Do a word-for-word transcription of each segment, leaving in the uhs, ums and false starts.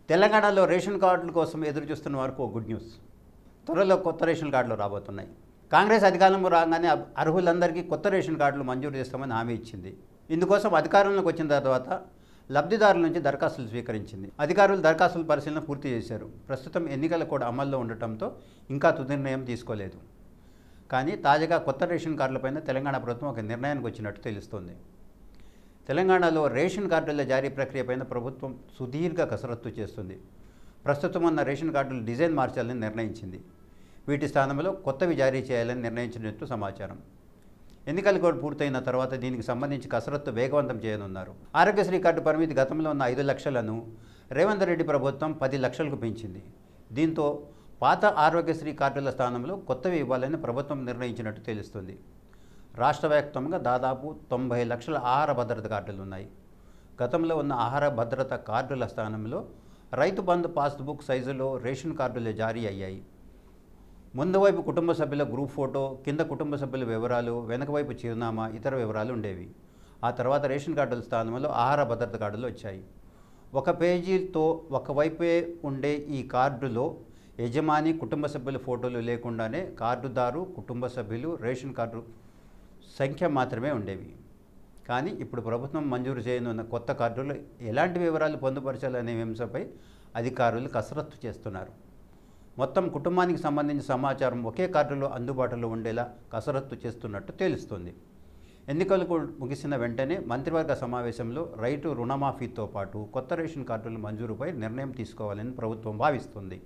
తెలంగాణలో రేషన్ కార్డుల కోసం ఎదురు చూస్తున్న వారికి ఒక గుడ్ న్యూస్. త్వరలో కొత్త రేషన్ కార్డులు రాబోతున్నాయి. కాంగ్రెస్ అధికారంలో రాగానే అర్హులందరికీ కొత్త రేషన్ కార్డులు మంజూరు చేస్తామని హామీ ఇచ్చింది. ఇందుకోసం అధికారంలోకి వచ్చిన తర్వాత లబ్ధిదారుల నుంచి దరఖాస్తులు స్వీకరించింది. అధికారులు దరఖాస్తుల పరిశీలన పూర్తి చేశారు. ప్రస్తుతం ఎన్నికల కూడా అమల్లో ఉండటంతో ఇంకా తుది నిర్ణయం తీసుకోలేదు. కానీ తాజాగా కొత్త రేషన్ కార్డులపైన తెలంగాణ ప్రభుత్వం ఒక నిర్ణయానికి వచ్చినట్టు తెలుస్తోంది. తెలంగాణలో రేషన్ కార్డుల జారీ ప్రక్రియపైన ప్రభుత్వం సుదీర్ఘ కసరత్తు చేస్తుంది. ప్రస్తుతం ఉన్న రేషన్ కార్డుల డిజైన్ మార్చాలని నిర్ణయించింది. వీటి స్థానంలో కొత్తవి జారీ చేయాలని నిర్ణయించినట్టు సమాచారం. ఎన్నికల కోడ్ పూర్తయిన తర్వాత దీనికి సంబంధించి కసరత్తు వేగవంతం చేయనున్నారు. ఆరోగ్యశ్రీ కార్డు పరిమితి గతంలో ఉన్న ఐదు లక్షలను రేవంత్ రెడ్డి ప్రభుత్వం పది లక్షలకు పెంచింది. దీంతో పాత ఆరోగ్యశ్రీ కార్డుల స్థానంలో కొత్తవి ఇవ్వాలని ప్రభుత్వం నిర్ణయించినట్టు తెలుస్తుంది. రాష్ట్ర వ్యాప్తంగా దాదాపు తొంభై లక్షల ఆహార భద్రత కార్డులు ఉన్నాయి. గతంలో ఉన్న ఆహార భద్రత కార్డుల స్థానంలో రైతు బంధు పాస్బుక్ సైజులో రేషన్ కార్డులు జారీ అయ్యాయి. ముందు వైపు కుటుంబ సభ్యుల గ్రూప్ ఫోటో, కింద కుటుంబ సభ్యుల వివరాలు, వెనక వైపు చిరునామా, ఇతర వివరాలు ఉండేవి. ఆ తర్వాత రేషన్ కార్డుల స్థానంలో ఆహార భద్రత కార్డులు వచ్చాయి. ఒక పేజీతో ఒకవైపే ఉండే ఈ కార్డులో యజమాని, కుటుంబ సభ్యుల ఫోటోలు లేకుండానే కార్డుదారు, కుటుంబ సభ్యులు, రేషన్ కార్డు సంఖ్య మాత్రమే ఉండేవి. కానీ ఇప్పుడు ప్రభుత్వం మంజూరు చేయనున్న కొత్త కార్డులో ఎలాంటి వివరాలు పొందుపరచాలనే అంశంపై అధికారులు కసరత్తు చేస్తున్నారు. మొత్తం కుటుంబానికి సంబంధించిన సమాచారం ఒకే కార్డులో అందుబాటులో ఉండేలా కసరత్తు చేస్తున్నట్టు తెలుస్తుంది. ఎన్నికలకు ముగిసిన వెంటనే మంత్రివర్గ సమావేశంలో రైతు రుణమాఫీతో పాటు కొత్త రేషన్ కార్డుల మంజూరుపై నిర్ణయం తీసుకోవాలని ప్రభుత్వం భావిస్తుంది.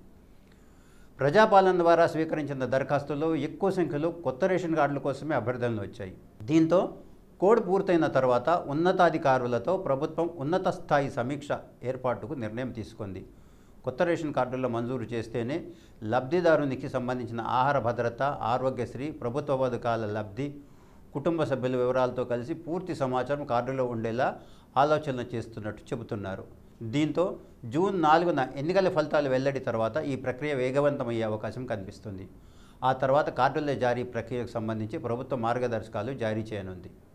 ప్రజాపాలన ద్వారా స్వీకరించిన దరఖాస్తుల్లో ఎక్కువ సంఖ్యలో కొత్త రేషన్ కార్డుల కోసమే అభ్యర్థనలు వచ్చాయి. దీంతో కోడ్ పూర్తయిన తర్వాత ఉన్నతాధికారులతో ప్రభుత్వం ఉన్నత స్థాయి సమీక్ష ఏర్పాటుకు నిర్ణయం తీసుకుంది. కొత్త రేషన్ కార్డుల్లో మంజూరు చేస్తేనే లబ్ధిదారునికి సంబంధించిన ఆహార భద్రత, ఆరోగ్యశ్రీ, ప్రభుత్వ పథకాల లబ్ధి, కుటుంబ సభ్యుల వివరాలతో కలిసి పూర్తి సమాచారం కార్డులో ఉండేలా ఆలోచన చేస్తున్నట్టు చెబుతున్నారు. దీంతో జూన్ నాలుగున ఎన్నికల ఫలితాలు వెల్లడి తర్వాత ఈ ప్రక్రియ వేగవంతమయ్యే అవకాశం కనిపిస్తుంది. ఆ తర్వాత కార్డుల జారీ ప్రక్రియకు సంబంధించి ప్రభుత్వ మార్గదర్శకాలు జారీ చేయనుంది.